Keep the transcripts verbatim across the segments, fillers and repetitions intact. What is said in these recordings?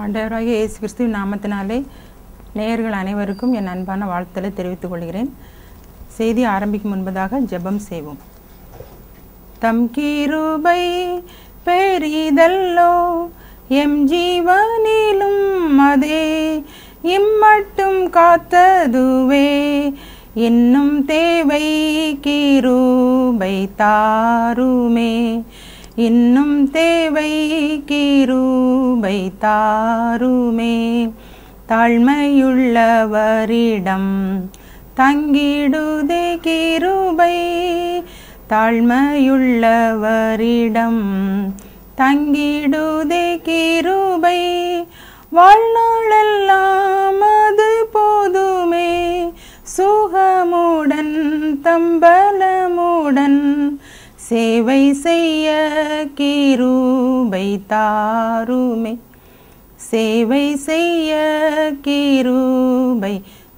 ஆண்டவராகிய இயேசு கிறிஸ்துவின் நாமத்தினாலே நேயர்கள் அனைவருக்கும் என் அன்பான வாழ்த்துக்களை தெரிவித்துக் கொள்கிறேன். செய்தி ஆரம்பிக்கும் முன்பதாக ஜெபம் செய்வோம். தம் கிருபை பெரிதல்லோ எம் ஜீவனிலும் அதே இம்மட்டும் காத்ததுவே இன்னும் தேவை கிருபை தாருமே இன்னும் தேவை கிருபை தாருமே தாழ்மையுள்ளவரிடம் தங்கிடுதே கிருபை தாழ்மையுள்ளவரிடம் தங்கிடுதே கிருபை வாழ்நாளெல்லாம் அது போதுமே சுகமுடன் தம்பலமுடன் சேவை செய்ய கிருபை தாருமே சேவை செய்ய கிருபை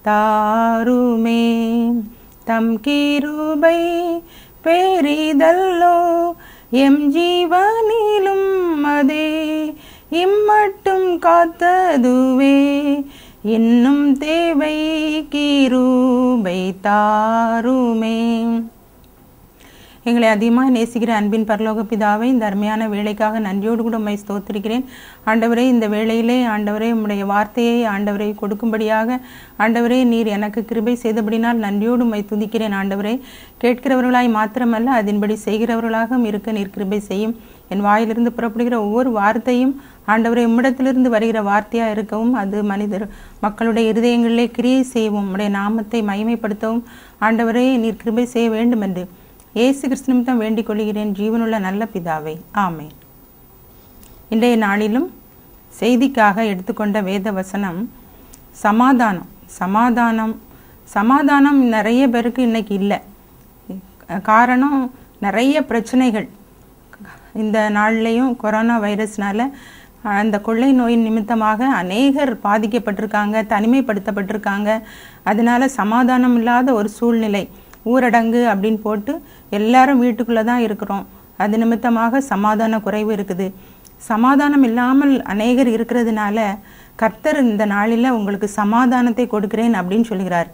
தாருமே தம் கிருபை பெரிதல்லோ எம் ஜீவனிலும் அதே இம்மட்டும் காத்ததுவே இன்னும் தேவை கிருபை தாருமே. எங்களை அதிகமாக நேசிக்கிற அன்பின் பரலோக பிதாவை, இந்த அருமையான வேலைக்காக நன்றியோடு கூட உம்மை ஸ்தோத்திரிக்கிறேன். ஆண்டவரே, இந்த வேளையிலே ஆண்டவரே உம்முடைய வார்த்தையை ஆண்டவரை கொடுக்கும்படியாக ஆண்டவரே நீர் எனக்கு கிருபை செய்தபடினால் நன்றியோடு உம்மை துதிக்கிறேன். ஆண்டவரே, கேட்கிறவர்களாய் மாத்திரமல்ல அதன்படி செய்கிறவர்களாகவும் இருக்க நீர் கிருபை செய்யும். என் வாயிலிருந்து புறப்படுகிற ஒவ்வொரு வார்த்தையும் ஆண்டவரை உம்மிடத்திலிருந்து வருகிற வார்த்தையாக இருக்கவும் அது மனிதர் மக்களுடைய இருதயங்களிலே கிரியை செய்யவும் உம்முடைய நாமத்தை மகிமைப்படுத்தவும் ஆண்டவரே நீர் கிருபை செய்ய வேண்டும் என்று இயேசு கிறிஸ்து நிமித்தம் வேண்டிக் கொள்கிறேன் ஜீவனுள்ள நல்ல பிதாவே, ஆமென். இன்றைய நாளிலும் செய்திக்காக எடுத்துக்கொண்ட வேத வசனம் சமாதானம். சமாதானம் சமாதானம் நிறைய பேருக்கு இன்னைக்கு இல்லை. காரணம் நிறைய பிரச்சனைகள். இந்த நாள்லையும் கொரோனா வைரஸ்னால அந்த கொள்ளை நோயின் நிமித்தமாக அநேகர் பாதிக்கப்பட்டிருக்காங்க, தனிமைப்படுத்தப்பட்டிருக்காங்க. அதனால சமாதானம் இல்லாத ஒரு சூழ்நிலை, ஊரடங்கு அப்படின்னு போட்டு எல்லாரும் வீட்டுக்குள்ளே தான் இருக்கிறோம். அது நிமித்தமாக சமாதான குறைவு இருக்குது. சமாதானம் இல்லாமல் அநேகர் இருக்கிறதுனால கர்த்தர் இந்த நாளில் உங்களுக்கு சமாதானத்தை கொடுக்கிறேன் அப்படின்னு சொல்கிறார்.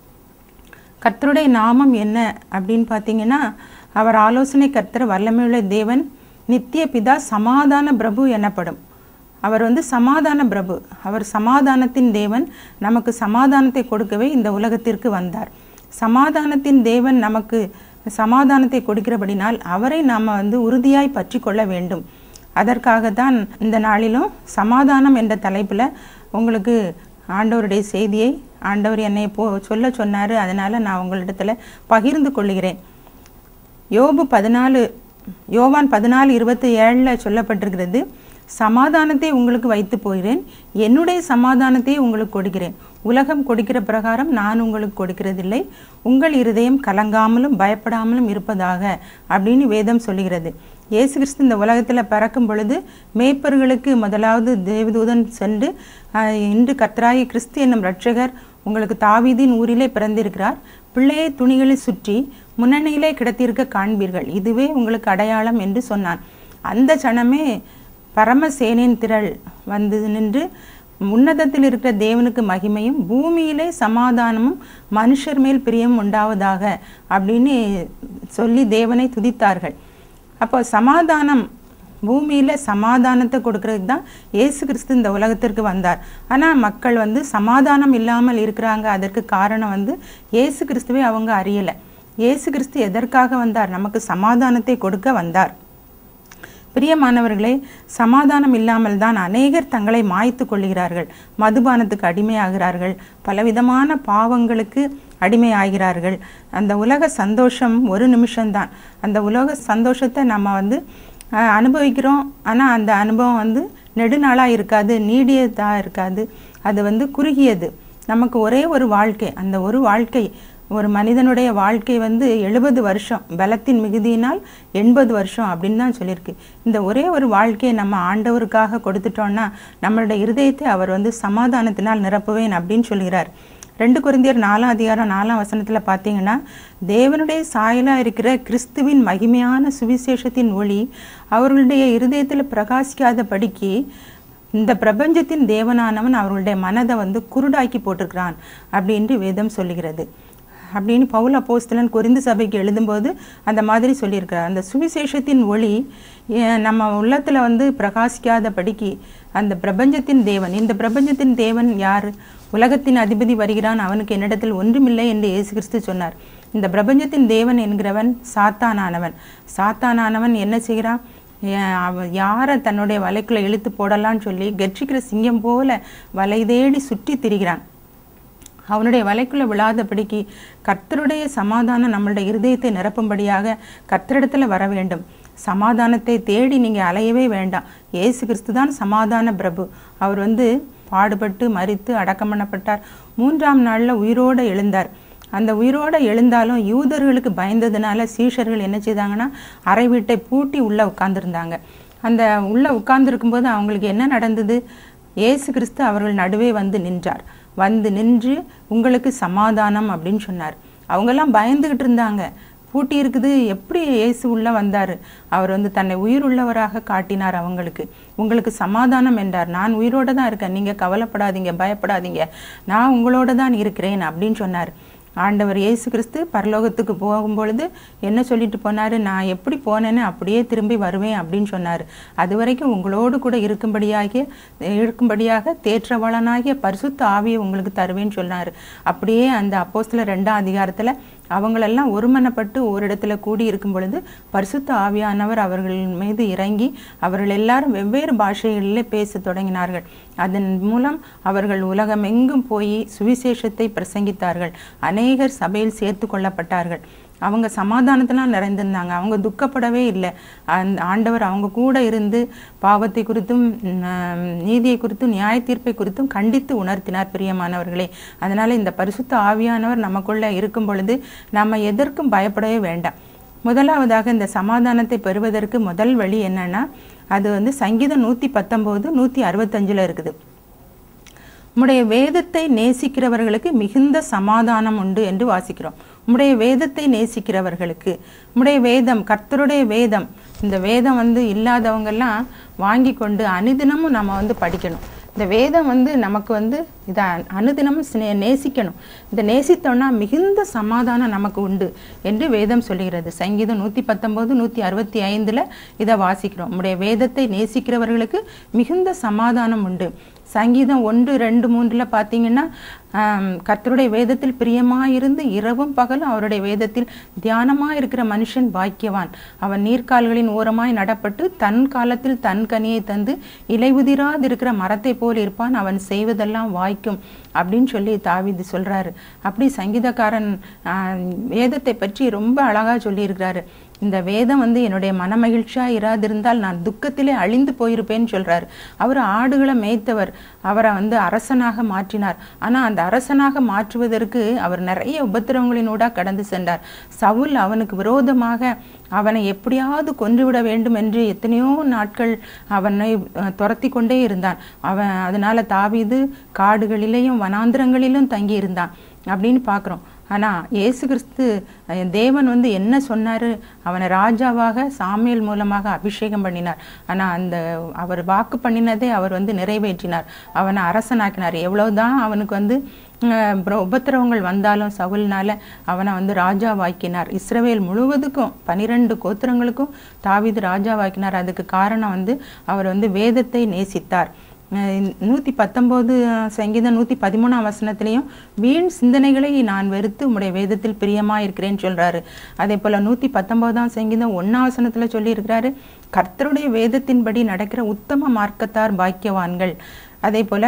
கர்த்தருடைய நாமம் என்ன அப்படின்னு பார்த்தீங்கன்னா, அவர் ஆலோசனை கர்த்தர், வல்லமையுள்ள தேவன், நித்திய பிதா, சமாதான பிரபு எனப்படும். அவர் வந்து சமாதான பிரபு. அவர் சமாதானத்தின் தேவன். நமக்கு சமாதானத்தை கொடுக்கவே இந்த உலகத்திற்கு வந்தார். சமாதானத்தின் தேவன் நமக்கு சமாதானத்தை கொடுக்கிறபடினால் அவரை நாம் வந்து உறுதியாய் பற்றி கொள்ள வேண்டும். அதற்காகத்தான் இந்த நாளிலும் சமாதானம் என்ற தலைப்பில் உங்களுக்கு ஆண்டவருடைய செய்தியை ஆண்டவர் என்னை போ சொல்ல சொன்னார். அதனால் நான் உங்களிடத்தில் பகிர்ந்து கொள்கிறேன். யோபு பதினாலு யோவான் பதினாலு இருபத்தி ஏழில் சொல்லப்பட்டிருக்கிறது, சமாதானத்தை உங்களுக்கு வைத்து போகிறேன், என்னுடைய சமாதானத்தை உங்களுக்கு கொடுக்கிறேன். உலகம் கொடுக்கிற பிரகாரம் நான் உங்களுக்கு கொடுக்கிறதில்லை. உங்கள் இருதயம் கலங்காமலும் பயப்படாமலும் இருப்பதாக அப்படின்னு வேதம் சொல்லுகிறது. இயேசு கிறிஸ்து இந்த உலகத்தில் பிறக்கும் பொழுது மேய்ப்பர்களுக்கு முதலாவது தேவதூதன் சென்று, இன்று கர்த்தராகிய கிறிஸ்து என்னும் இரட்சகர் உங்களுக்கு தாவீதின் ஊரிலே பிறந்திருக்கிறார், பிள்ளையை துணிகளை சுற்றி முன்னணியிலே கிடத்திருக்க காண்பீர்கள், இதுவே உங்களுக்கு அடையாளம் என்று சொன்னான். அந்த சனமே பரமசேனின் திரள் வந்து நின்று உன்னதத்தில் இருக்கிற தேவனுக்கு மகிமையும் பூமியிலே சமாதானமும் மனுஷர் மேல் பிரியம் உண்டாவதாக அப்படின்னு சொல்லி தேவனை துதித்தார்கள். அப்போ சமாதானம், பூமியில் சமாதானத்தை கொடுக்கறதுக்கு தான் இயேசு கிறிஸ்து இந்த உலகத்திற்கு வந்தார். ஆனால் மக்கள் வந்து சமாதானம் இல்லாமல் இருக்கிறாங்க. அதற்கு காரணம் வந்து இயேசு கிறிஸ்துவை அவங்க அறியலை. இயேசு கிறிஸ்து எதற்காக வந்தார்? நமக்கு சமாதானத்தை கொடுக்க வந்தார். பிரியமானவர்களே, சமாதானம் இல்லாமல் தான் அநேகர் தங்களை மாய்த்து கொள்கிறார்கள், மதுபானத்துக்கு அடிமையாகிறார்கள், பலவிதமான பாவங்களுக்கு அடிமையாகிறார்கள். அந்த உலக சந்தோஷம் ஒரு நிமிஷம்தான். அந்த உலக சந்தோஷத்தை நம்ம வந்து அனுபவிக்கிறோம். ஆனால் அந்த அனுபவம் வந்து நெடுநாளாக இருக்காது, நீடியதாக இருக்காது. அது வந்து குறுகியது. நமக்கு ஒரே ஒரு வாழ்க்கை. அந்த ஒரு வாழ்க்கை, ஒரு மனிதனுடைய வாழ்க்கை வந்து எழுபது வருஷம், பலத்தின் மிகுதியினால் எண்பது வருஷம் அப்படின்னு தான் சொல்லியிருக்கு. இந்த ஒரே ஒரு வாழ்க்கையை நம்ம ஆண்டவருக்காக கொடுத்துட்டோம்னா நம்மளுடைய இருதயத்தை அவர் வந்து சமாதானத்தினால் நிரப்புவேன் அப்படின்னு சொல்கிறார். ரெண்டு கொரிந்தியர் நாலாம் அதிகாரம் நாலாம் வசனத்தில் பார்த்தீங்கன்னா, தேவனுடைய சாயலாக இருக்கிற கிறிஸ்துவின் மகிமையான சுவிசேஷத்தின் ஒளி அவர்களுடைய இருதயத்தில் பிரகாசிக்காத படிக்கு இந்த பிரபஞ்சத்தின் தேவனானவன் அவர்களுடைய மனதை வந்து குருடாக்கி போட்டிருக்கிறான் அப்படின்ட்டு வேதம் சொல்லுகிறது அப்படின்னு பவுல் அப்போஸ்தலன் கொரிந்து சபைக்கு எழுதும்போது அந்த மாதிரி சொல்லியிருக்கிறார். அந்த சுவிசேஷத்தின் ஒளி நம்ம உள்ளத்தில் வந்து பிரகாசிக்காத படிக்கு அந்த பிரபஞ்சத்தின் தேவன், இந்த பிரபஞ்சத்தின் தேவன் யார்? உலகத்தின் அதிபதி வருகிறான், அவனுக்கு என்னிடத்தில் ஒன்றுமில்லை என்று இயேசு கிறிஸ்து சொன்னார். இந்த பிரபஞ்சத்தின் தேவன் என்கிறவன் சாத்தானானவன். சாத்தானானவன் என்ன செய்கிறான்? யாரை தன்னுடைய வலைக்குள்ளே இழுத்து போடலான்னு சொல்லி கெர்ச்சிக்கிற சிங்கம் போல வலை தேடி சுற்றி திரிகிறான். அவனுடைய வலைக்குள்ள விழாதபடிக்கு கர்த்தருடைய சமாதானம் நம்மளுடைய இருதயத்தை நிரப்பும்படியாக கர்த்தரிடத்துல வர வேண்டும். சமாதானத்தை தேடி நீங்கள் அலையவே வேண்டாம். இயேசு கிறிஸ்து தான் சமாதான பிரபு. அவர் வந்து பாடுபட்டு மரித்து அடக்கம் பண்ணப்பட்டார். மூன்றாம் நாளில் உயிரோடு எழுந்தார். அந்த உயிரோடு எழுந்தாலும் யூதர்களுக்கு பயந்ததுனால சீஷர்கள் என்ன செய்தாங்கன்னா அறை வீட்டை பூட்டி உள்ளே உட்கார்ந்துருந்தாங்க. அந்த உள்ளே உட்கார்ந்துருக்கும்போது அவங்களுக்கு என்ன நடந்தது? இயேசு கிறிஸ்து அவர்கள் நடுவே வந்து நின்றார். வந்து நின்று உங்களுக்கு சமாதானம் அப்படின்னு சொன்னார். அவங்கெல்லாம் பயந்துக்கிட்டு இருந்தாங்க. பூட்டி இருக்குது, எப்படி இயேசு உள்ளே வந்தார்? அவர் வந்து தன்னை உயிர் உள்ளவராக காட்டினார் அவங்களுக்கு. உங்களுக்கு சமாதானம் என்றார். நான் உயிரோடு தான் இருக்கேன், நீங்கள் கவலைப்படாதீங்க, பயப்படாதீங்க, நான் உங்களோட தான் இருக்கிறேன் அப்படின்னு சொன்னார். ஆண்டவர் இயேசு கிறிஸ்து பரலோகத்துக்கு போகும்பொழுது என்ன சொல்லிட்டு போனார்? நான் எப்படி போனேன்னு அப்படியே திரும்பி வருவேன் அப்படின்னு சொன்னார். அது வரைக்கும் உங்களோடு கூட இருக்கும்படியாகிய இருக்கும்படியாக தேற்றவாளனாகிய பரிசுத்த ஆவியை உங்களுக்கு தருவேன்னு சொன்னார். அப்படியே அந்த அப்போஸ்தலர் ரெண்டாம் அதிகாரத்தில் அவங்களெல்லாம் ஒருமனப்பட்டு ஒரு இடத்துல கூடி இருக்கும் பொழுது பரிசுத்த ஆவியானவர் அவர்கள் மீது இறங்கி அவர்கள் எல்லாரும் வெவ்வேறு பாஷைகளிலே பேச தொடங்கினார்கள். அதன் மூலம் அவர்கள் உலகம் எங்கும் போய் சுவிசேஷத்தை பிரசங்கித்தார்கள். அநேகர் சபையில் சேர்த்து கொள்ளப்பட்டார்கள். அவங்க சமாதானத்தினால் நிறைந்திருந்தாங்க. அவங்க துக்கப்படவே இல்லை. அந்த ஆண்டவர் அவங்க கூட இருந்து பாவத்தை குறித்தும் நீதியை குறித்தும் நியாய தீர்ப்பை குறித்தும் கண்டித்து உணர்த்தினார். பிரியமானவர்களே, அதனால் இந்த பரிசுத்த ஆவியானவர் நமக்குள்ளே இருக்கும் பொழுது நம்ம எதற்கும் பயப்படவே வேண்டாம். முதலாவதாக இந்த சமாதானத்தை பெறுவதற்கு முதல் வழி என்னன்னா, அது வந்து சங்கீதம் நூற்றி பத்தொம்போது நூற்றி அறுபத்தஞ்சில் இருக்குது. உம்முடைய வேதத்தை நேசிக்கிறவர்களுக்கு மிகுந்த சமாதானம் உண்டு என்று வாசிக்கிறோம். உம்முடைய வேதத்தை நேசிக்கிறவர்களுக்கு, உம்முடைய வேதம், கர்த்தருடைய வேதம், இந்த வேதம் வந்து இல்லாதவங்கெல்லாம் வாங்கி கொண்டு அனுதினமும் நம்ம வந்து படிக்கணும். இந்த வேதம் வந்து நமக்கு வந்து இதை அனுதினமும் நேசிக்கணும். இதை நேசித்தோம்னா மிகுந்த சமாதானம் நமக்கு உண்டு என்று வேதம் சொல்லுகிறது. சங்கீதம் நூற்றி பத்தொம்போது நூற்றி அறுபத்தி ஐந்தில் இதை வாசிக்கிறோம். நம்முடைய வேதத்தை நேசிக்கிறவர்களுக்கு மிகுந்த சமாதானம் உண்டு. சங்கீதம் ஒன்று ரெண்டு மூன்றில் பார்த்தீங்கன்னா கர்த்தருடைய வேதத்தில் பிரியமாயிருந்து இரவும் பகலும் அவருடைய வேதத்தில் தியானமாக இருக்கிற மனுஷன் பாக்கியவான். அவன் நீர்க்கால்களின் ஓரமாய் நடப்பட்டு தன் காலத்தில் தன் கனியை தந்து இலையுதிராது இருக்கிற மரத்தை போல் இருப்பான். அவன் செய்வதெல்லாம் வாய்க்கும் அப்படின்னு சொல்லி தாவீது சொல்கிறாரு. அப்படி சங்கீதக்காரன் வேதத்தை பற்றி ரொம்ப அழகாக சொல்லியிருக்கிறாரு. இந்த வேதம் வந்து என்னுடைய மன மகிழ்ச்சியாக இராதிருந்தால் நான் துக்கத்திலே அழிந்து போயிருப்பேன்னு சொல்கிறார். அவர் ஆடுகளை மேய்த்தவர். அவரை வந்து அரசனாக மாற்றினார். ஆனால் அந்த அரசனாக மாற்றுவதற்கு அவர் நிறைய உபத்திரவங்களினூடா கடந்து சென்றார். சவுல் அவனுக்கு விரோதமாக அவனை எப்படியாவது கொன்றுவிட வேண்டும் என்று எத்தனையோ நாட்கள் அவனை துரத்தி கொண்டே இருந்தான். அவன் அதனால தாவீது காடுகளிலேயும் வனாந்திரங்களிலும் தங்கி இருந்தான் அப்படின்னு பார்க்குறோம். ஆனால் இயேசு கிறிஸ்து தேவன் வந்து என்ன சொன்னார்? அவனை ராஜாவாக சாமுவேல் மூலமாக அபிஷேகம் பண்ணினார். ஆனால் அந்த அவர் வாக்கு பண்ணினதை அவர் வந்து நிறைவேற்றினார். அவனை அரசனாக்கினார். எவ்வளவுதான் அவனுக்கு வந்து உபத்திரவங்கள் வந்தாலும் சவுல்னால அவனை வந்து ராஜாவாக்கினார். இஸ்ரவேல் முழுவதுக்கும் பனிரெண்டு கோத்திரங்களுக்கும் தாவீது ராஜாவாக்கினார். அதுக்கு காரணம் வந்து அவர் வந்து வேதத்தை நேசித்தார். நூற்றி பத்தொம்போது சங்கீதம் நூற்றி பதிமூணாம் வசனத்திலையும் வீண் சிந்தனைகளை நான் வெறுத்து உம்முடைய வேதத்தில் பிரியமாக இருக்கிறேன்னு சொல்கிறாரு. அதே போல் நூற்றி பத்தொம்போதாம் சங்கீதம் ஒன்றாம் வசனத்தில் சொல்லியிருக்கிறாரு, கர்த்தருடைய வேதத்தின்படி நடக்கிற உத்தம மார்க்கத்தார் பாக்கியவான்கள். அதே போல்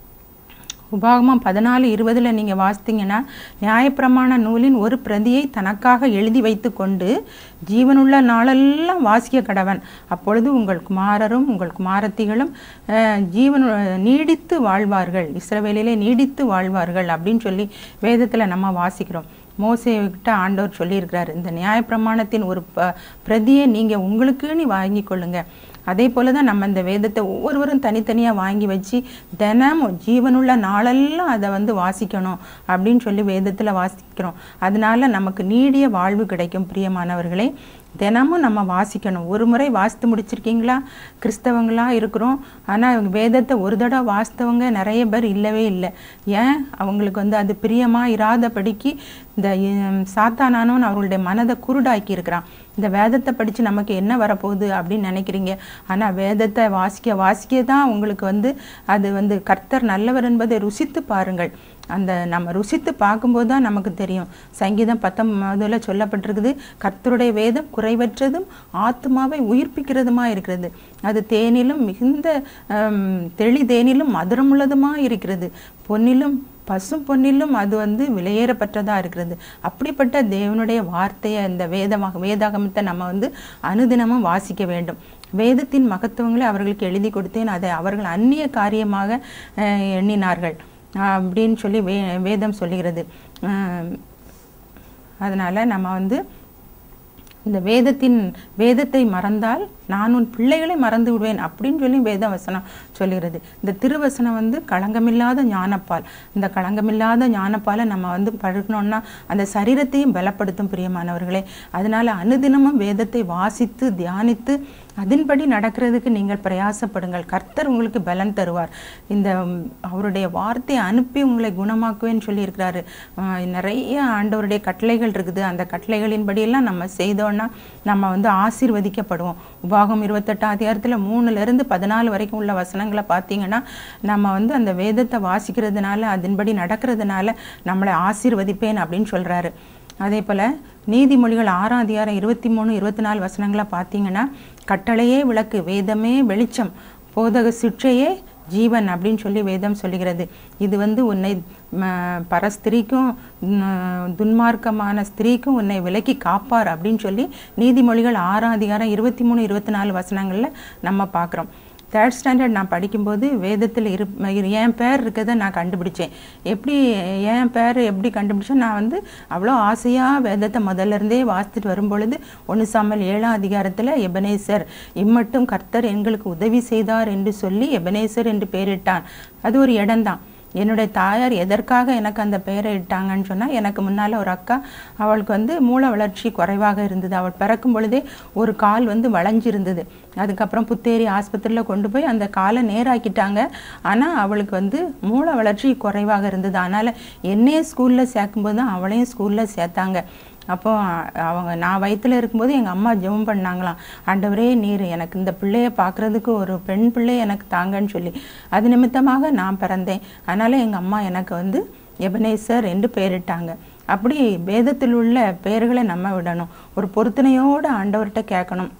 உபாகமம் பதினாலு இருபதில் நீங்கள் வாசித்தீங்கன்னா, நியாயப்பிரமாண நூலின் ஒரு பிரதியை தனக்காக எழுதி வைத்து கொண்டு ஜீவனுள்ள நாளெல்லாம் வாசிக்க கடவன். அப்பொழுது உங்கள் குமாரரும் உங்கள் குமாரத்திகளும் ஜீவன் நீடித்து வாழ்வார்கள், இஸ்ரவேலிலே நீடித்து வாழ்வார்கள் அப்படின்னு சொல்லி வேதத்தில் நம்ம வாசிக்கிறோம். மோசேகிட்ட ஆண்டவர் சொல்லியிருக்கிறார், இந்த நியாயப்பிரமாணத்தின் ஒரு ப பிரதியை நீங்கள் உங்களுக்குன்னு வாங்கி கொள்ளுங்க. அதே போல தான் நம்ம இந்த வேதத்தை ஒவ்வொருவரும் தனித்தனியாக வாங்கி வச்சு தினமும் ஜீவனுள்ள நாளெல்லாம் அதை வந்து வாசிக்கணும் அப்படின்னு சொல்லி வேதத்தில் வாசிக்கிறோம். அதனால நமக்கு நீடிய வாழ்வு கிடைக்கும். பிரியமானவர்களே, தினமும் நம்ம வாசிக்கணும். ஒரு முறை வாசித்து முடிச்சிருக்கீங்களா? கிறிஸ்தவங்களா இருக்கிறோம், ஆனால் வேதத்தை ஒரு தடவை வாசித்தவங்க நிறைய பேர் இல்லவே இல்லை. ஏன்? அவங்களுக்கு வந்து அது பிரியமாக இராதபடிக்கு இந்த சாத்தானானவன் அவர்களுடைய மனதை குருடாக்கி இருக்கிறான். இந்த வேதத்தை படித்து நமக்கு என்ன வரப்போகுது அப்படின்னு நினைக்கிறீங்க. ஆனால் வேதத்தை வாசிக்க வாசிக்க தான் உங்களுக்கு வந்து அது வந்து கர்த்தர் நல்லவர் என்பதை ருசித்து பாருங்கள். அந்த நம்ம ருசித்து பார்க்கும்போது தான் நமக்கு தெரியும். சங்கீதம் பத்தொன்பதுல சொல்லப்பட்டிருக்குது, கர்த்தருடைய வேதம் குறைவற்றதும் ஆத்மாவை உயிர்ப்பிக்கிறதுமா இருக்கிறது. அது தேனிலும் மிகுந்த தெளி தேனிலும் மதுரமுள்ளதுமா இருக்கிறது. பொன்னிலும் பசும் பொன்னிலும் அது வந்து விலையேறப்பட்டதா இருக்கிறது. அப்படிப்பட்ட தேவனுடைய வார்த்தையை இந்த வேதமாக வேதாகமத்தை நம்ம வந்து அனுதினமும் வாசிக்க வேண்டும். வேதத்தின் மகத்துவங்களை அவர்களுக்கு எழுதி கொடுத்தேன், அதை அவர்கள் அந்நிய காரியமாக எண்ணினார்கள் அப்படின்னு சொல்லி வே வேதம் சொல்லுகிறது. அதனால் நம்ம வந்து இந்த வேதத்தின் வேதத்தை மறந்தால் நான் உன் பிள்ளைகளை மறந்து விடுவேன் அப்படின்னு சொல்லி வேத வசனம் சொல்லுகிறது. இந்த திருவசனம் வந்து களங்கமில்லாத ஞானப்பால். இந்த களங்கமில்லாத ஞானப்பாலை நம்ம வந்து பழகணும்னா அந்த சரீரத்தையும் பலப்படுத்தும். பிரியமானவர்களே, அதனால அனுதினமும் வேதத்தை வாசித்து தியானித்து அதன்படி நடக்கிறதுக்கு நீங்கள் பிரயாசப்படுங்கள். கர்த்தர் உங்களுக்கு பலன் தருவார். இந்த அவருடைய வார்த்தையை அனுப்பி உங்களை குணமாக்குவேன்னு சொல்லி இருக்கிறாரு. நிறைய ஆண்டவருடைய கட்டளைகள் இருக்குது. அந்த கட்டளைகளின்படியெல்லாம் நம்ம செய்தோம்னா நம்ம வந்து ஆசீர்வதிக்கப்படுவோம். உபாகம் இருபத்தெட்டாம் அதிகாரத்தில் மூணுல இருந்து பதினாலு வரைக்கும் உள்ள வசனங்களை பார்த்தீங்கன்னா நம்ம வந்து அந்த வேதத்தை வாசிக்கிறதுனால அதன்படி நடக்கிறதுனால நம்மளை ஆசீர்வதிப்பேன் அப்படின்னு சொல்றாரு. அதே போல நீதிமொழிகள் ஆறாம் அதிகாரம் இருபத்தி மூணு இருபத்தி நாலு வசனங்களை பார்த்தீங்கன்னா கட்டளையே விளக்கு, வேதமே வெளிச்சம், போதக சிற்றையே ஜீவன் அப்படின்னு சொல்லி வேதம் சொல்லுகிறது. இது வந்து உன்னை பரஸ்திரீக்கும் துன்மார்க்கமான ஸ்திரீக்கும் உன்னை விலக்கி காப்பார் அப்படின்னு சொல்லி நீதிமொழிகள் ஆறாம் அதிகாரம் இருபத்தி மூணு இருபத்தி நாலு வசனங்களில் நம்ம பார்க்குறோம். தேர்ட் ஸ்டாண்டர்ட் நான் படிக்கும்போது வேதத்தில் இரு என் பேர் இருக்கிறத நான் கண்டுபிடிச்சேன். எப்படி என் பேர் எப்படி கண்டுபிடிச்சேன்? நான் வந்து அவ்வளோ ஆசையாக வேதத்தை முதல்ல இருந்தே வாசித்துட்டு வரும்பொழுது ஒன்று சாமுவேல் ஏழாம் அதிகாரத்தில் எபனேசர் இம்மட்டும் கர்த்தர் எங்களுக்கு உதவி செய்தார் என்று சொல்லி எபனேசர் என்று பெயரிட்டான். அது ஒரு இடம்தான். என்னுடைய தாயார் எதற்காக எனக்கு அந்த பெயரை இட்டாங்கன்னு சொன்னால், எனக்கு முன்னால் ஒரு அக்கா, அவளுக்கு வந்து மூளை வளர்ச்சி குறைவாக இருந்தது. அவள் பிறக்கும் பொழுதே ஒரு கால் வந்து வளைஞ்சிருந்தது. அதுக்கப்புறம் புத்தேரி ஆஸ்பத்திரியில் கொண்டு போய் அந்த காலை நேராக்கிட்டாங்க. ஆனால் அவளுக்கு வந்து மூளை வளர்ச்சி குறைவாக இருந்தது. அதனால் என்னையே ஸ்கூலில் சேர்க்கும்போது தான் அவளையும் ஸ்கூலில் சேர்த்தாங்க. அப்போ அவங்க நான் வயிற்றுல இருக்கும்போது எங்கள் அம்மா ஜெபம் பண்ணாங்களாம், ஆண்டவரே நீர் எனக்கு இந்த பிள்ளைய பார்க்குறதுக்கு ஒரு பெண் பிள்ளை எனக்கு தாங்கன்னு சொல்லி. அது நிமித்தமாக நான் பிறந்தேன். அதனால் எங்கள் அம்மா எனக்கு வந்து எபனேசர் என்று பெயரிட்டாங்க. அப்படி வேதத்தில் உள்ள பெயர்களை நம்ம விடணும். ஒரு பொருத்தனையோடு ஆண்டவர்கிட்ட கேட்கணும்.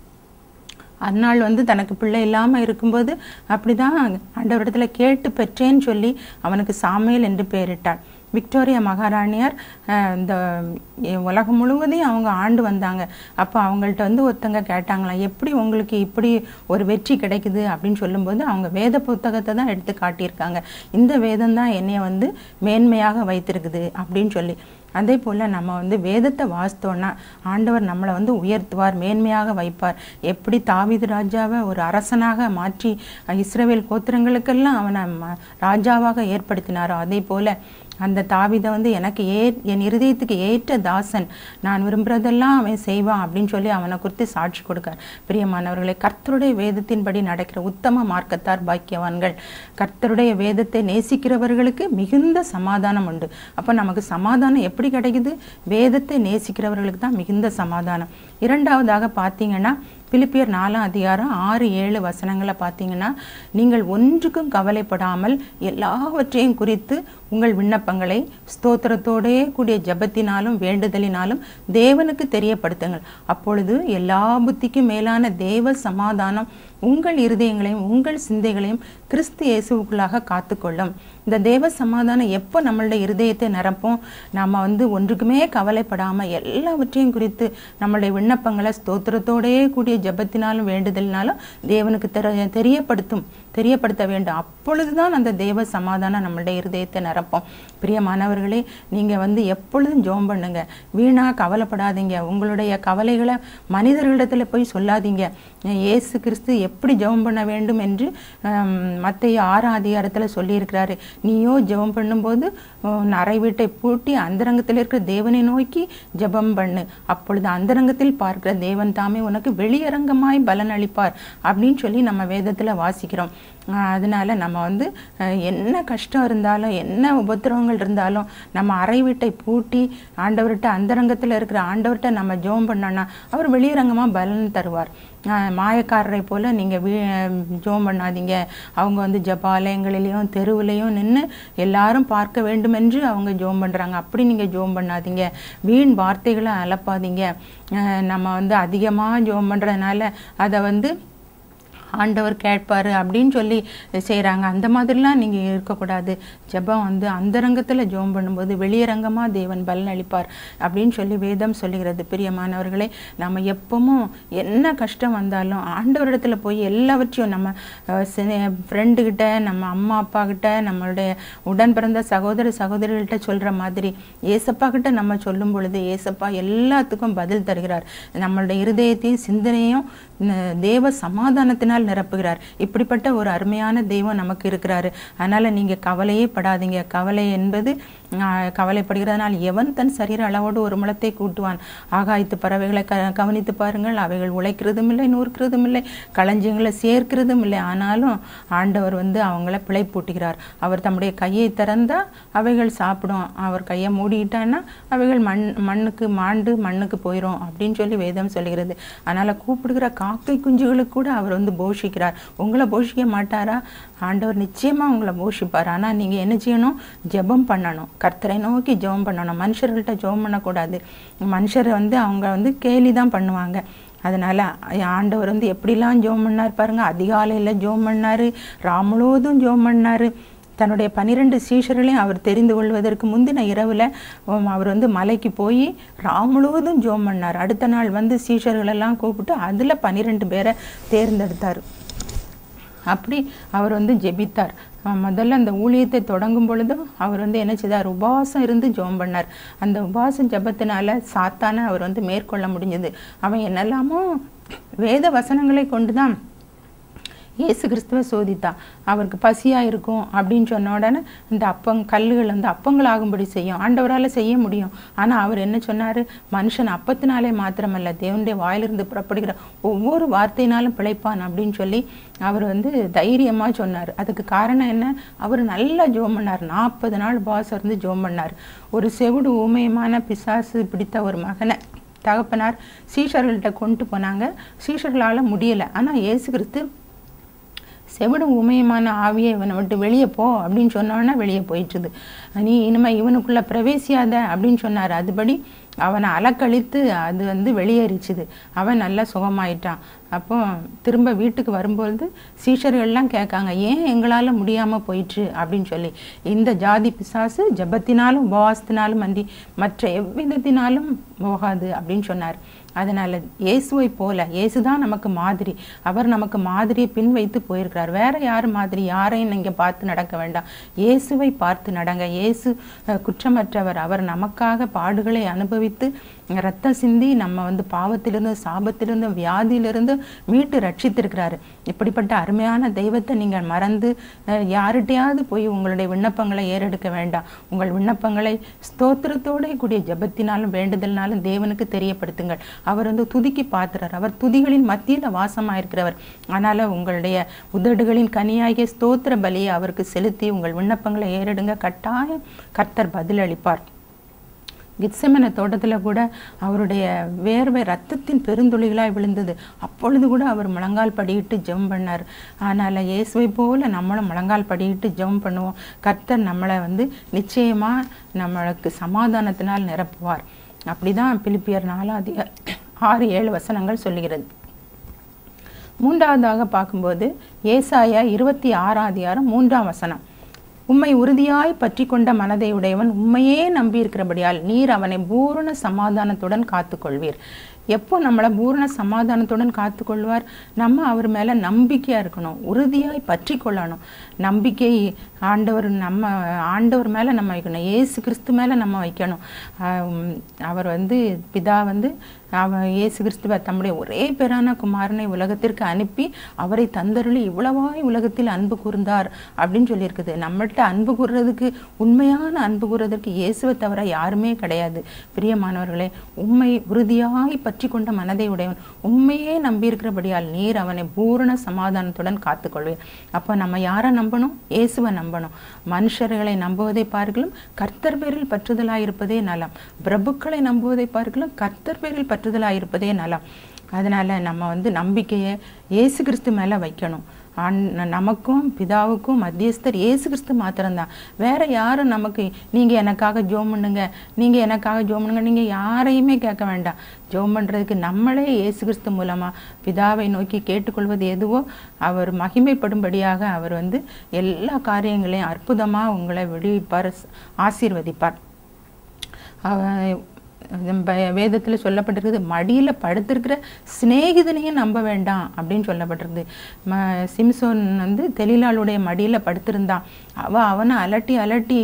அந்நாள் வந்து தனக்கு பிள்ளை இல்லாமல் இருக்கும்போது அப்படி தான் ஆண்டவரிடத்தில் கேட்டு பெற்றேன்னு சொல்லி அவனுக்கு சாமுவேல் என்று பெயரிட்டாள். விக்டோரியா மகாராணியார் இந்த உலகம் முழுவதையும் அவங்க ஆண்டு வந்தாங்க. அப்போ அவங்கள்ட்ட வந்து ஒருத்தங்க கேட்டாங்களாம், எப்படி உங்களுக்கு இப்படி ஒரு வெற்றி கிடைக்குது அப்படின்னு சொல்லும்போது அவங்க வேத புத்தகத்தை தான் எடுத்து காட்டியிருக்காங்க. இந்த வேதம் தான் என்னைய வந்து மேன்மையாக வைத்திருக்குது அப்படின்னு சொல்லி. அதே போல் நம்ம வந்து வேதத்தை வாசித்தோன்னா ஆண்டவர் நம்மளை வந்து உயர்த்துவார், மேன்மையாக வைப்பார். எப்படி தாவீது ராஜாவை ஒரு அரசனாக மாற்றி இஸ்ரவேல் கோத்திரங்களுக்கெல்லாம் அவனை ராஜாவாக ஏற்படுத்தினாரோ அதே போல் அந்த தாவீதை வந்து எனக்கு ஏ என் இருதயத்துக்கு ஏற்ற தாசன், நான் விரும்புகிறதெல்லாம் அவன் செய்வான் அப்படின்னு சொல்லி அவனை குறித்து சாட்சி கொடுக்கார். பிரியமானவர்களை, கர்த்தருடைய வேதத்தின்படி நடக்கிற உத்தம மார்க்கத்தார் பாக்கியவான்கள். கர்த்தருடைய வேதத்தை நேசிக்கிறவர்களுக்கு மிகுந்த சமாதானம் உண்டு. அப்போ நமக்கு சமாதானம் எப்படி கிடைக்குது? வேதத்தை நேசிக்கிறவர்களுக்கு தான் மிகுந்த சமாதானம். இரண்டாவதாக பார்த்தீங்கன்னா பிலிப்பியர் நாலாம் அதிகாரம் ஆறு ஏழு வசனங்களை பார்த்தீங்கன்னா, நீங்கள் ஒன்றுக்கும் கவலைப்படாமல் எல்லாவற்றையும் குறித்து உங்கள் விண்ணப்பங்களை ஸ்தோத்திரத்தோடே கூடிய ஜபத்தினாலும் வேண்டுதலினாலும் தேவனுக்கு தெரியப்படுத்துங்கள். அப்பொழுது எல்லா புத்திக்கும் மேலான தேவ சமாதானம் உங்கள் இருதயங்களையும் உங்கள் சிந்தைகளையும் கிறிஸ்து இயேசுவுக்குள்ளாக காத்துக்கொள்ளும். இந்த தேவ சமாதானம் எப்போ நம்மளுடைய இருதயத்தை நிரப்பும்? நம்ம வந்து ஒன்றுக்குமே கவலைப்படாமல் எல்லாவற்றையும் குறித்து நம்மளுடைய விண்ணப்பங்களை ஸ்தோத்திரத்தோடே கூடிய ஜபத்தினாலும் வேண்டுதலினாலும் தேவனுக்கு தெரிய தெரியப்படுத்தும் தெரியப்படுத்த வேண்டும். அப்பொழுதுதான் அந்த தேவ சமாதானம் நம்மளுடைய இருதயத்தை நிரப்போம். பிரியமானவர்களே, நீங்கள் வந்து எப்பொழுதும் ஜெபம் பண்ணுங்க. வீணாக கவலைப்படாதீங்க. உங்களுடைய கவலைகளை மனிதர்களிடத்தில் போய் சொல்லாதீங்க. இயேசு கிறிஸ்து எப்படி ஜெபம் பண்ண வேண்டும் என்று மத்தேயு ஆறாம் அதிகாரத்தில் சொல்லியிருக்கிறாரு. நீயோ ஜெபம் பண்ணும்போது அறை வீட்டை பூட்டி அந்தரங்கத்தில் இருக்கிற தேவனை நோக்கி ஜெபம் பண்ணு, அப்பொழுது அந்தரங்கத்தில் பார்க்கிற தேவன் தாமே உனக்கு வெளியரங்கமாய் பலன் அளிப்பார் அப்படின்னு சொல்லி நம்ம வேதத்தில் வாசிக்கிறோம். அதனால நம்ம வந்து என்ன கஷ்டம் இருந்தாலும் என்ன உபத்திரவங்கள் இருந்தாலும் நம்ம அறை வீட்டை பூட்டி ஆண்டவர்கிட்ட அந்தரங்கத்தில் இருக்கிற ஆண்டவர்கிட்ட நம்ம ஜெபம் பண்ணோன்னா அவர் வெளியரங்கமாக பலன் தருவார். மாயக்காரரை போல் நீங்கள் வீ ஜெபம் பண்ணாதீங்க. அவங்க வந்து ஜபாலயங்களிலையும் தெருவுலையும் நின்று எல்லாரும் பார்க்க வேண்டும் என்று அவங்க ஜெபம் பண்ணுறாங்க. அப்படி நீங்கள் ஜெபம் பண்ணாதீங்க. வீண் வார்த்தைகளை அலப்பாதீங்க. நம்ம வந்து அதிகமாக ஜெபம் பண்ணுறதுனால அதை வந்து ஆண்டவர் கேட்பார் அப்படின்னு சொல்லி செய்கிறாங்க. அந்த மாதிரிலாம் நீங்கள் இருக்கக்கூடாது. ஜெபம் வந்து அந்தரங்கத்தில் ஜெபம் பண்ணும்போது வெளியரங்கமாக தேவன் பலன் அளிப்பார் அப்படின்னு சொல்லி வேதம் சொல்லுகிறது. பிரியமானவர்களே, நம்ம எப்பவும் என்ன கஷ்டம் வந்தாலும் ஆண்டவரிடத்துல போய் எல்லாவற்றையும் நம்ம ஃப்ரெண்டுக்கிட்ட, நம்ம அம்மா அப்பா கிட்ட, நம்மளுடைய உடன் பிறந்த சகோதர சகோதரிகள்கிட்ட சொல்கிற மாதிரி ஏசப்பா கிட்ட நம்ம சொல்லும் பொழுது ஏசப்பா எல்லாத்துக்கும் பதில் தருகிறார். நம்மளுடைய இருதயத்தையும் சிந்தனையும் தேவ சமாதானத்தினால் நிரப்புகிறார். இப்படிப்பட்ட ஒரு அருமையான தெய்வம் நமக்கு இருக்கிறாரு. அதனால நீங்க கவலையே படாதீங்க. கவலை என்பது கவலைப்படுகிறதுனால் எவன் தன் சரீர அளவோடு ஒரு முளத்தை கூட்டுவான். ஆகாயத்து பறவைகளை க கவனித்து பாருங்கள். அவைகள் உழைக்கிறதும் இல்லை, நூற்கிறதும் இல்லை, களஞ்சியங்களை சேர்க்கிறதும் இல்லை. ஆனாலும் ஆண்டவர் வந்து அவங்கள பிழைப்பூட்டுகிறார். அவர் தம்முடைய கையை திறந்தா அவைகள் சாப்பிடும், அவர் கையை மூடிட்டான்னா அவைகள் மண் மண்ணுக்கு மாண்டு மண்ணுக்கு போயிடும் அப்படின்னு சொல்லி வேதம் சொல்லுகிறது. அதனால கூப்பிடுகிற காக்கை குஞ்சுகளுக்கு கூட அவர் வந்து போஷிக்கிறார். உங்களை போஷிக்க மாட்டாரா? ஆண்டவர் நிச்சயமா உங்களை போஷிப்பார். ஆனால் நீங்க என்ன செய்யணும்? ஜெபம் பண்ணணும். கர்த்தரை நோக்கி ஜெபம் பண்ணணும். மனுஷர்கள்ட்ட ஜெபம் பண்ணக்கூடாது. மனுஷர் வந்து அவங்க வந்து கேலி தான் பண்ணுவாங்க. அதனால ஆண்டவர் வந்து எப்படிலாம் ஜெபம் பண்ணார் பாருங்க. அதிகாலையில் ஜெபம் பண்ணாரு, ராமுழுவதும் ஜெபம் பண்ணாரு. தன்னுடைய பனிரெண்டு சீஷர்களையும் அவர் தெரிந்து கொள்வதற்கு முந்தின இரவில் அவர் வந்து மலைக்கு போய் ராம் முழுவதும் ஜெபம் பண்ணார். அடுத்த நாள் வந்து சீஷர்களெல்லாம் கூப்பிட்டு அதில் பன்னிரெண்டு பேரை தேர்ந்தெடுத்தார். அப்படி அவர் வந்து ஜெபித்தார். முதல்ல அந்த ஊழியத்தை தொடங்கும் பொழுதும் அவர் வந்து என்ன செய்தார்? உபவாசம் இருந்து ஜெபம் பண்ணார். அந்த உபவாசம் ஜெபத்தினால சாத்தான அவர் வந்து மேற்கொள்ள முடிஞ்சது. அவன் என்னெல்லாமோ வேத வசனங்களை கொண்டு தான் இயேசு கிறிஸ்துவை சோதித்தான். அவருக்கு பசியாக இருக்கும் அப்படின்னு சொன்ன உடனே இந்த அப்பங் கல்லுகள் வந்து அப்பங்களாகும்படி செய்யும். ஆண்டவரால் செய்ய முடியும். ஆனால் அவர் என்ன சொன்னார்? மனுஷன் அப்பத்தினாலே மாத்திரமல்ல, தேவனுடைய வாயிலிருந்து புறப்படுகிற ஒவ்வொரு வார்த்தையினாலும் பிழைப்பான் அப்படின்னு சொல்லி அவர் வந்து தைரியமாக சொன்னார். அதுக்கு காரணம் என்ன? அவர் நல்லா ஜெபம் பண்ணார். நாற்பது நாள் உபவாசம் இருந்து ஜெபம் பண்ணார். ஒரு செவிடு ஊமையமான பிசாசு பிடித்த ஒரு மகனை தகப்பனார் சீஷர்கள்ட்ட கொண்டு போனாங்க. சீஷர்களால் முடியலை. ஆனால் இயேசு கிறிஸ்து செவிடும் உமையமான ஆவியை இவனை விட்டு வெளியே போ அப்படின்னு சொன்னோன்னா வெளியே போயிட்டுது. நீ இனிமேல் இவனுக்குள்ள பிரவேசியாத அப்படின்னு சொன்னார். அதுபடி அவனை அலக்கழித்து அது வந்து வெளியேறிச்சுது. அவன் நல்லா சுகமாயிட்டான். அப்போ திரும்ப வீட்டுக்கு வரும்பொழுது சீஷர்கள்லாம் கேட்காங்க, ஏன் எங்களால் முடியாமல் போயிற்று அப்படின்னு சொல்லி. இந்த ஜாதி பிசாசு ஜபத்தினாலும் உபவாசத்தினாலும் அன்றி மற்ற எவ்விதத்தினாலும் போகாது அப்படின்னு சொன்னார். அதனால இயேசுவை போல, இயேசுதான் நமக்கு மாதிரி. அவர் நமக்கு மாதிரியை பின் வைத்து போயிருக்கிறார். வேற யார் மாதிரி? யாரையும் நீங்க பார்த்து நடக்க வேண்டாம். இயேசுவை பார்த்து நடங்க. இயேசு குற்றமற்றவர். அவர் நமக்காக பாடுகளை அனுபவித்து ரத்தம் சிந்தி நம்ம வந்து பாவத்திலிருந்து, சாபத்திலிருந்து, வியாதியிலிருந்து மீட்டு ரட்சித்திருக்கிறாரு. இப்படிப்பட்ட அருமையான தெய்வத்தை நீங்கள் மறந்து யார்கிட்டையாவது போய் உங்களுடைய விண்ணப்பங்களை ஏறெடுக்க வேண்டாம். உங்கள் விண்ணப்பங்களை ஸ்தோத்திரத்தோட கூடிய ஜபத்தினாலும் வேண்டுதல்னாலும் தேவனுக்கு தெரியப்படுத்துங்கள். அவர் வந்து துதிக்கு பாத்திரர். அவர் துதிகளின் மத்தியில் வாசமாயிருக்கிறவர். அதனால உங்களுடைய உதடுகளின் கனியாகிய ஸ்தோத்திர பலியை அவருக்கு செலுத்தி உங்கள் விண்ணப்பங்களை ஏறெடுங்க. கட்டாயம் கர்த்தர் பதில் அளிப்பார். கெத்செமனே தோட்டத்தில் கூட அவருடைய வேர்வை ரத்தத்தின் பெருந்துளிகளாய் விழுந்தது. அப்பொழுது கூட அவர் முழங்கால் படியிட்டு ஜெபம் பண்ணார். அதனால் இயேசுவை போல நம்மளும் முழங்கால் படியிட்டு ஜெபம் பண்ணுவோம். கர்த்தர் நம்மளை வந்து நிச்சயமாக நம்மளுக்கு சமாதானத்தினால் நிரப்புவார். அப்படிதான் பிலிப்பியர் நாலாம் அதிகாரம் ஆறு ஏழு வசனங்கள் சொல்லுகிறது. மூன்றாவதாக பார்க்கும்போது ஏசாயா இருபத்தி ஆறாம் அதிகாரம் மூன்றாம் வசனம், உம்மை உறுதியாய் பற்றி கொண்ட மனதை உடையவன் உண்மையே நம்பி இருக்கிறபடியால் நீர் அவனை பூரண சமாதானத்துடன் காத்துக்கொள்வீர். எப்போ நம்மளை பூரண சமாதானத்துடன் காத்துக்கொள்வார்? நம்ம அவர் மேலே நம்பிக்கையாக இருக்கணும், உறுதியாய் பற்றி கொள்ளணும். நம்பிக்கை ஆண்டவர் நம்ம ஆண்டவர் மேலே நம்ம வைக்கணும், இயேசு கிறிஸ்து மேலே நம்ம வைக்கணும். அவர் வந்து பிதா வந்து அவன் இயேசு கிறிஸ்துவ தம்முடைய ஒரே பேரான குமாரனை உலகத்திற்கு அனுப்பி அவரை தந்தருளி இவ்வளவாய் உலகத்தில் அன்பு கூர்ந்தார் அப்படின்னு சொல்லியிருக்குது. நம்மள்கிட்ட அன்பு கூறுறதுக்கு, உண்மையான அன்பு கூறுறதுக்கு இயேசுவை தவிர யாருமே கிடையாது. பிரியமானவர்களே, உண்மை உறுதியாய் பற்றி கொண்ட மனதை உடையவன் உண்மையே நம்பியிருக்கிறபடியால் நீர் அவனை பூரண சமாதானத்துடன் காத்துக்கொள்வேன். அப்போ நம்ம யாரை நம்பணும்? இயேசுவை நம்பணும். மனுஷர்களை நம்புவதை பார்க்கலாம் கர்த்தர் பேரில் பற்றுதலாயிருப்பதே நலம். பிரபுக்களை நம்புவதை பார்க்கலாம் கர்த்தர் பேரில் பற்றுதலாயிருப்பதே நலம். அதனால நம்ம வந்து நம்பிக்கையை இயேசு கிறிஸ்து மேலே வைக்கணும். நமக்கும் பிதாவுக்கும் மத்தியஸ்தர் இயேசு கிறிஸ்து மாத்திரம்தான். வேற யாரும் நமக்கு நீங்கள் எனக்காக ஜோம் பண்ணுங்க, நீங்கள் எனக்காக ஜோம் பண்ணுங்க, நீங்கள் யாரையுமே கேட்க வேண்டாம். ஜோம் பண்ணுறதுக்கு நம்மளே இயேசு கிறிஸ்து மூலமாக பிதாவை நோக்கி கேட்டுக்கொள்வது எதுவோ அவர் மகிமைப்படும்படியாக அவர் வந்து எல்லா காரியங்களையும் அற்புதமாக உங்களை விடுவிப்பார், ஆசீர்வதிப்பார். வேதத்தில் சொல்லப்பட்டிருக்குது, மடியில் படுத்திருக்கிற சிநேகிதனையும் நம்ப வேண்டாம் அப்படின்னு சொல்லப்பட்டிருக்குது. ம சிம்சோன் வந்து தெளிலாளுடைய மடியில் படுத்திருந்தான். அவள் அவனை அலட்டி அலட்டி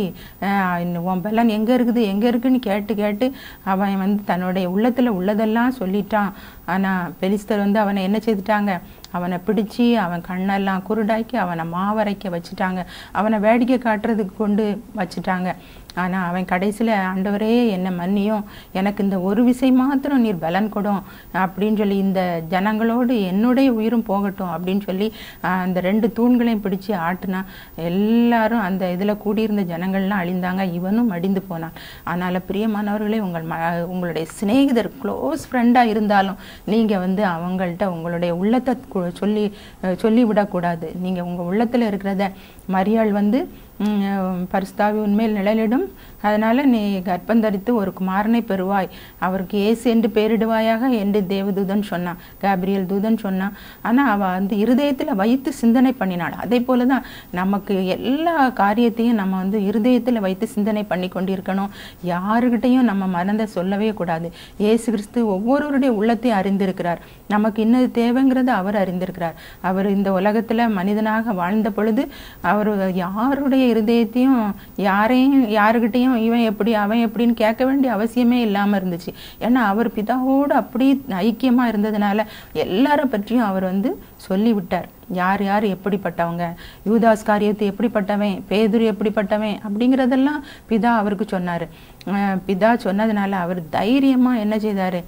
உன் பலன் எங்கே இருக்குது எங்கே இருக்குன்னு கேட்டு கேட்டு அவன் வந்து தன்னுடைய உள்ளத்தில் உள்ளதெல்லாம் சொல்லிட்டான். ஆனால் பெலிஸ்தர் வந்து அவனை என்ன செய்துட்டாங்க? அவனை பிடிச்சி அவன் கண்ணெல்லாம் குருடாக்கி அவனை மாவரைக்க வச்சுட்டாங்க, அவனை வேடிக்கை காட்டுறதுக்கு கொண்டு வச்சுட்டாங்க. ஆனால் அவன் கடைசியில் ஆண்டவரே என்னை மன்னியும், எனக்கு இந்த ஒரு விசை மாத்திரம் நீர் பலன் கொடும் அப்படின்னு சொல்லி இந்த ஜனங்களோடு என்னுடைய உயிரும் போகட்டும் அப்படின்னு சொல்லி அந்த ரெண்டு தூண்களையும் பிடிச்சி ஆட்டினா எல்லாரும் அந்த இதில் கூடியிருந்த ஜனங்கள்லாம் அழிந்தாங்க, இவனும் மடிந்து போனான். அதனால் பிரியமானவர்களே, உங்கள் ம உங்களுடைய சிநேகிதர் க்ளோஸ் ஃப்ரெண்டாக இருந்தாலும் நீங்கள் வந்து அவங்கள்ட்ட உங்களுடைய உள்ளத்தை சொல்லி சொல்லிவிடக்கூடாது. நீங்கள் உங்கள் உள்ளத்தில் இருக்கிறத மரியாள் வந்து பரிசுத்தாவி உண்மையில் நிழலிடும், அதனால் நீ கர்ப்பந்தரித்து ஒரு குமாரனை பெறுவாய், அவருக்கு ஏசு என்று பெயரிடுவாயாக என்று தேவதூதன் சொன்னான், காபிரியல் தூதன் சொன்னான். ஆனால் அவள் வந்து இருதயத்தில் வைத்து சிந்தனை பண்ணினாள். அதே போல தான் நமக்கு எல்லா காரியத்தையும் நம்ம வந்து இருதயத்தில் வைத்து சிந்தனை பண்ணி கொண்டிருக்கணும். யாருக்கிட்டையும் நம்ம மறந்த சொல்லவே கூடாது. இயேசு கிறிஸ்து ஒவ்வொருவருடைய உள்ளத்தையும் அறிந்திருக்கிறார். நமக்கு இன்னது தேவைங்கிறத அவர் அறிந்திருக்கிறார். அவர் இந்த உலகத்தில் மனிதனாக வாழ்ந்த பொழுது அவர் யாருடைய இருதயத்தையும் யாரையும் யாருக்கிட்டையும் இவன் எப்படி அவன் எப்படின்னு கேட்க வேண்டிய அவசியமே இல்லாமல் இருந்துச்சு. ஏன்னா அவர் பிதாவோடு அப்படி ஐக்கியமாக இருந்ததுனால எல்லாரை பற்றியும் அவர் வந்து சொல்லிவிட்டார். யார் யார் எப்படிப்பட்டவங்க, யூதாஸ் காரியத்தை எப்படிப்பட்டவன், பேதுரு எப்படிப்பட்டவன் அப்படிங்கிறதெல்லாம் பிதா அவருக்கு சொன்னார். பிதா சொன்னதுனால அவர் தைரியமாக என்ன செய்தார்?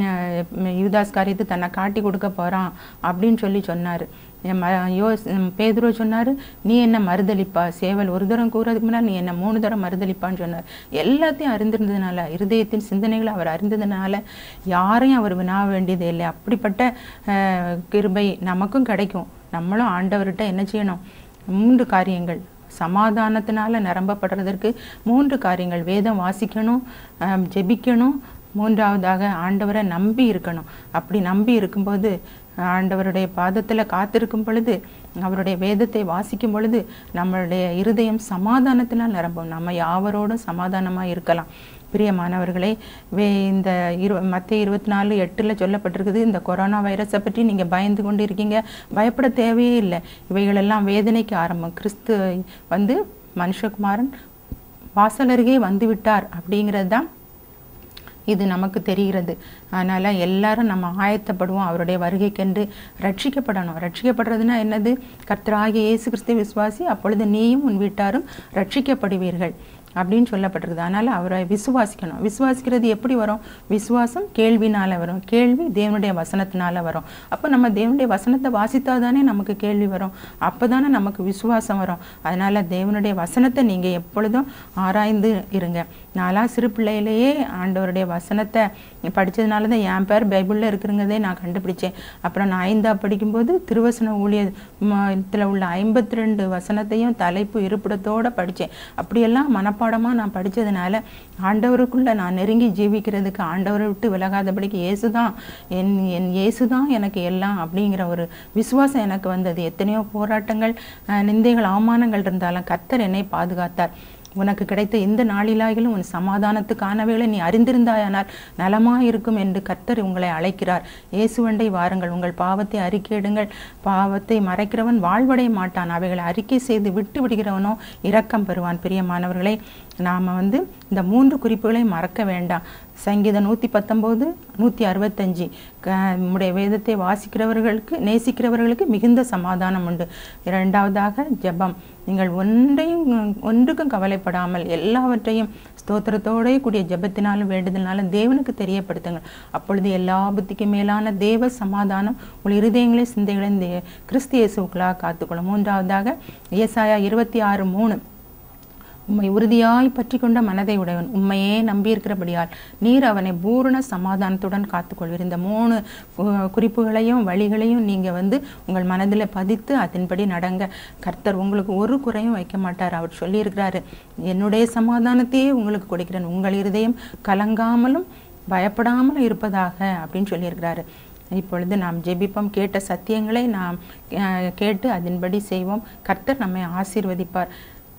யூதாஸ் காரியத்தை தன்னை காட்டி கொடுக்க போகிறான் அப்படின்னு சொல்லி சொன்னார். யோ பேதுரு சொன்னார், நீ என்ன மறுதளிப்பா, சேவல் ஒரு தரம் கூறதுக்கு முன்னால் நீ என்ன மூணு தரம் மறுதளிப்பான்னு சொன்னார். எல்லாத்தையும் அறிந்திருந்ததுனால, இருதயத்தின் சிந்தனைகளை அவர் அறிந்ததுனால யாரையும் அவர் வினா வேண்டியது இல்லை. அப்படிப்பட்ட கிருபை நமக்கும் கிடைக்கும். நம்மளும் ஆண்டவர்கிட்ட என்ன செய்யணும்? மூன்று காரியங்கள், சமாதானத்தினால நிரம்பப்படுறதற்கு மூன்று காரியங்கள்: வேதம் வாசிக்கணும், ஜெபிக்கணும், மூன்றாவதாக ஆண்டவரை நம்பி இருக்கணும். அப்படி நம்பி இருக்கும்போது, ஆண்டவருடைய பாதத்தில் காத்திருக்கும் பொழுது, அவருடைய வேதத்தை வாசிக்கும் பொழுது நம்மளுடைய இருதயம் சமாதானத்தினால் நிரம்பும். நம்ம யாவரோடும் சமாதானமாக இருக்கலாம். பிரியமானவர்களே, வே இந்த இரு மத்திய இருபத்தி நாலு எட்டில் சொல்லப்பட்டிருக்குது, இந்த கொரோனா வைரஸை பற்றி நீங்கள் பயந்து கொண்டு இருக்கீங்க, பயப்பட தேவையே இல்லை. இவைகளெல்லாம் வேதனைக்கு ஆரம்பம். கிறிஸ்து வந்து மனுஷகுமாரன் வாசல் அருகே வந்து விட்டார் அப்படிங்கிறது தான் இது நமக்கு தெரிகிறது. அதனால் எல்லாரும் நம்ம ஆயத்தப்படுவோம் அவருடைய வருகைக்கென்று. ரட்சிக்கப்படணும். ரட்சிக்கப்படுறதுனா என்னது? கர்த்தராகிய இயேசு கிறிஸ்துவை விசுவாசி, அப்பொழுது நீயும் உன் வீட்டாரும் ரட்சிக்கப்படுவீர்கள் அப்படின்னு சொல்லப்பட்டிருக்குது. அதனால் அவரை விசுவாசிக்கணும். விசுவாசிக்கிறது எப்படி வரும்? விசுவாசம் கேள்வினால் வரும், கேள்வி தேவனுடைய வசனத்தினால வரும். அப்போ நம்ம தேவனுடைய வசனத்தை வாசித்தா தானே நமக்கு கேள்வி வரும், அப்போ தானே நமக்கு விசுவாசம் வரும். அதனால் தேவனுடைய வசனத்தை நீங்கள் எப்பொழுதும் ஆராய்ந்து இருங்க. நான்லாம் சிறு பிள்ளையிலேயே ஆண்டவருடைய வசனத்தை படித்ததுனால தான் என் பேர் பைபிளில் இருக்கிறங்கிறதே நான் கண்டுபிடிச்சேன். அப்புறம் நான் ஐந்தா படிக்கும்போது திருவசன ஊழியத்தில் உள்ள ஐம்பத்தி ரெண்டு வசனத்தையும் தலைப்பு இருப்பிடத்தோடு படித்தேன். அப்படியெல்லாம் மன மனப்பாடமாக நான் படித்ததுனால ஆண்டவருக்குள்ளே நான் நெருங்கி ஜீவிக்கிறதுக்கு, ஆண்டவரை விட்டு விலகாதபடிக்கு இயேசு தான் என் என் இயேசு தான் எனக்கு எல்லாம் அப்படிங்கிற ஒரு விசுவாசம் எனக்கு வந்தது. எத்தனையோ போராட்டங்கள், நிந்தைகள், அவமானங்கள் இருந்தாலும் கர்த்தர் என்னை பாதுகாத்தார். உனக்கு கிடைத்த இந்த நாளிலாகிலும் உன் சமாதானத்துக்கானவைகளை நீ அறிந்திருந்தாயானால் நலமாக இருக்கும் என்று கர்த்தர் உங்களை அழைக்கிறார். இயேசுவண்டை வாருங்கள், உங்கள் பாவத்தை அறிக்கையிடுங்கள். பாவத்தை மறைக்கிறவன் வாழ்வடைய மாட்டான், அவைகளை அறிக்கை செய்து விட்டு விடுகிறவனோ இரக்கம் பெறுவான். பிரியமானவர்களே, நாம் வந்து இந்த மூன்று குறிப்புகளை மறக்க வேண்டாம். சங்கீதம் நூற்றி பத்தொம்போது நூற்றி அறுபத்தஞ்சு க நம்முடைய வேதத்தை வாசிக்கிறவர்களுக்கு, நேசிக்கிறவர்களுக்கு மிகுந்த சமாதானம் உண்டு. இரண்டாவதாக ஜெபம். நீங்கள் ஒன்றையும் ஒன்றுக்கும் கவலைப்படாமல் எல்லாவற்றையும் ஸ்தோத்திரத்தோடே கூடிய ஜெபத்தினாலும் வேண்டுதலினாலும் தேவனுக்கு தெரியப்படுத்துங்கள். அப்பொழுது எல்லா புத்திக்கு மேலான தேவ சமாதானம் உங்கள் இருதயங்களே சிந்தைகளை கிறிஸ்து இயேசுவுக்குள்ளாக காத்துக்கொள்ளும். மூன்றாவதாக ஏசாயா இருபத்தி ஆறு மூணு உம்மை உறுதியாய் பற்றி கொண்ட மனதை உடையவன் உம்மையே நம்பியிருக்கிறபடியால் நீர் அவனை பூரண சமாதானத்துடன் காத்துக்கொள்வீர். இந்த மூணு குறிப்புகளையும் வழிகளையும் நீங்கள் வந்து உங்கள் மனதில் பதித்து அதன்படி நடங்க. கர்த்தர் உங்களுக்கு ஒரு குறையும் வைக்க மாட்டார். அவர் சொல்லியிருக்கிறாரு, என்னுடைய சமாதானத்தையே உங்களுக்கு கொடுக்கிறேன், உங்கள் இருதயம் கலங்காமலும் பயப்படாமலும் இருப்பதாக அப்படின்னு சொல்லியிருக்கிறாரு. இப்பொழுது நாம் ஜெபிப்போம். கேட்ட சத்தியங்களை நாம் கேட்டு அதன்படி செய்வோம். கர்த்தர் நம்மை ஆசீர்வதிப்பார்,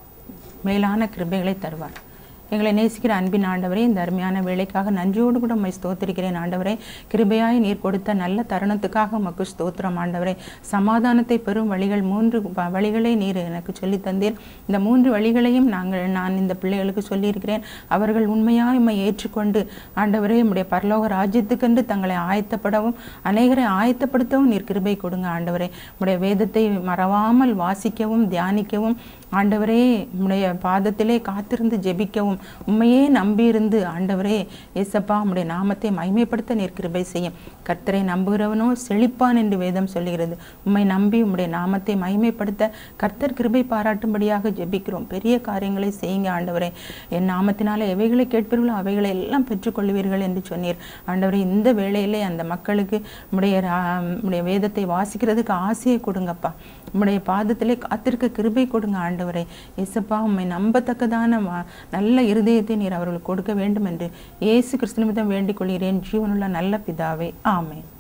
மேலான கிருபைகளை தருவார். எங்களை நேசிக்கிற அன்பின் ஆண்டவரே, இந்த அருமையான வேலைக்காக நன்றியோடு கூட உம்மை ஸ்தோத்திரிக்கிறேன் ஆண்டவரே. கிருபையாய் நீர் கொடுத்த நல்ல தருணத்துக்காக உமக்கு ஸ்தோத்திரம் ஆண்டவரே. சமாதானத்தை பெறும் வழிகள் மூன்று வழிகளை நீர் எனக்கு சொல்லி தந்தீர். இந்த மூன்று வழிகளையும் நாங்கள் நான் இந்த பிள்ளைகளுக்கு சொல்லியிருக்கிறேன். அவர்கள் உண்மையாய் உம்மை ஏற்றுக்கொண்டு ஆண்டவரே உம்முடைய பரலோக ராஜ்யத்துக்கென்று தங்களை ஆயத்தப்படவும் அநேகரை ஆயத்தப்படுத்தவும் நீர் கிருபை கொடுங்க ஆண்டவரே. உம்முடைய வேதத்தை மறவாமல் வாசிக்கவும் தியானிக்கவும் ஆண்டவரே உம்முடைய பாதத்திலே காத்திருந்து ஜெபிக்கவும் உம்மையே நம்பியிருந்து ஆண்டவரே ஏசப்பா உம்முடைய நாமத்தை மகிமைப்படுத்த நீர் கிருபை செய்யும். கர்த்தரை நம்புகிறவனோ செழிப்பான் என்று வேதம் சொல்லுகிறது. உம்மை நம்பி உம்முடைய நாமத்தை மகிமைப்படுத்த கர்த்தர் கிருபை பாராட்டும்படியாக ஜெபிக்கிறோம். பெரிய காரியங்களை செய்யுங்க ஆண்டவரே. என் நாமத்தினால எவைகளை கேட்பீர்களோ அவைகளை எல்லாம் பெற்றுக்கொள்வீர்கள் என்று சொன்னீர் ஆண்டவரே. இந்த வேளையிலே அந்த மக்களுக்கு உம்முடைய உம்முடைய வேதத்தை வாசிக்கிறதுக்கு ஆசையை கொடுங்கப்பா. உம்முடைய பாதத்திலே காத்திருக்க கிருபை கொடுங்க ஆண்டவரே. இயேசுப்பா உம்மை நம்பத்தக்கதான நல்ல இருதயத்தை நீர் அவர்களுக்கு கொடுக்க வேண்டும் என்று இயேசு கிறிஸ்து நிமித்தம் வேண்டிக் கொள்கிறேன் ஜீவனுள்ள நல்ல பிதாவே, ஆமென்.